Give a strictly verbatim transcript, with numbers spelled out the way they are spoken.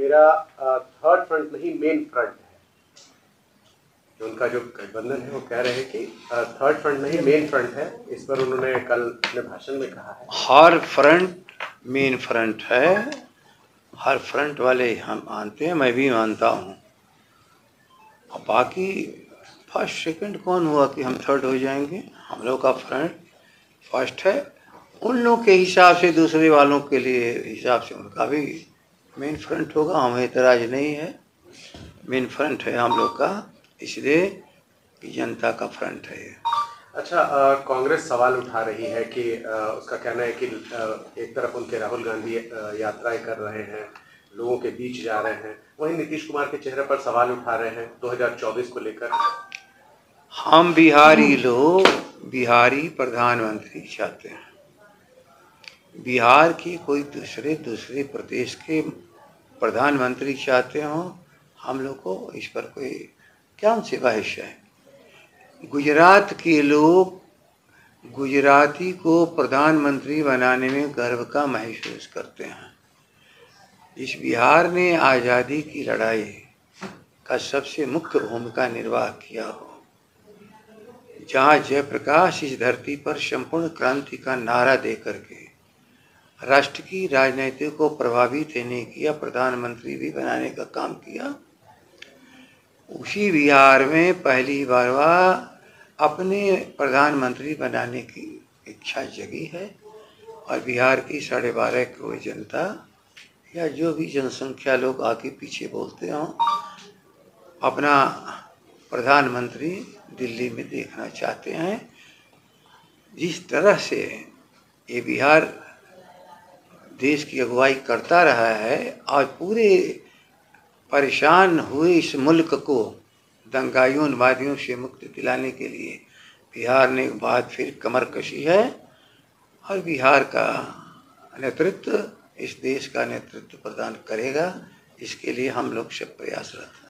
मेरा third front नहीं main front है। जो उनका जो गठबंधन है वो कह रहे हैं कि थर्ड फ्रंट नहीं मेन फ्रंट है। इस पर उन्होंने कल अपने भाषण में कहा है हर फ्रंट मेन फ्रंट है। हर फ्रंट वाले हम मानते हैं, मैं भी मानता हूँ। और बाकी फर्स्ट सेकंड कौन हुआ कि हम थर्ड हो जाएंगे? हम लोग का फ्रंट फर्स्ट है। उन लोग के हिसाब से दूसरे वालों के लिए हिसाब से उनका भी मेन फ्रंट होगा। हमें इतराज नहीं है, मेन फ्रंट है हम लोग का, इसलिए जनता का फ्रंट है। अच्छा, कांग्रेस सवाल उठा रही है कि आ, उसका कहना है कि आ, एक तरफ उनके राहुल गांधी यात्राएं कर रहे हैं, लोगों के बीच जा रहे हैं, वहीं नीतीश कुमार के चेहरे पर सवाल उठा रहे हैं दो हज़ार चौबीस को लेकर। हम बिहारी लोग बिहारी प्रधानमंत्री चाहते हैं। बिहार की कोई दूसरे दूसरे प्रदेश के प्रधानमंत्री चाहते हो, हम लोग को इस पर कोई क्या से बहस है। गुजरात के लोग गुजराती को प्रधानमंत्री बनाने में गर्व का महसूस करते हैं। इस बिहार ने आज़ादी की लड़ाई का सबसे मुख्य भूमिका निर्वाह किया हो, जहाँ जयप्रकाश इस धरती पर संपूर्ण क्रांति का नारा देकर के राष्ट्र की राजनीति को प्रभावित नहीं किया, प्रधानमंत्री भी बनाने का काम किया। उसी बिहार में पहली बार अपने प्रधानमंत्री बनाने की इच्छा जगी है। और बिहार की साढ़े बारह करोड़ जनता या जो भी जनसंख्या लोग आगे पीछे बोलते हों, अपना प्रधानमंत्री दिल्ली में देखना चाहते हैं। जिस तरह से ये बिहार देश की अगुवाई करता रहा है और पूरे परेशान हुए इस मुल्क को दंगाइयों उन्मादियों से मुक्ति दिलाने के लिए बिहार ने एक बार फिर कमर कसी है। और बिहार का नेतृत्व इस देश का नेतृत्व प्रदान करेगा, इसके लिए हम लोग सब प्रयासरत हैं।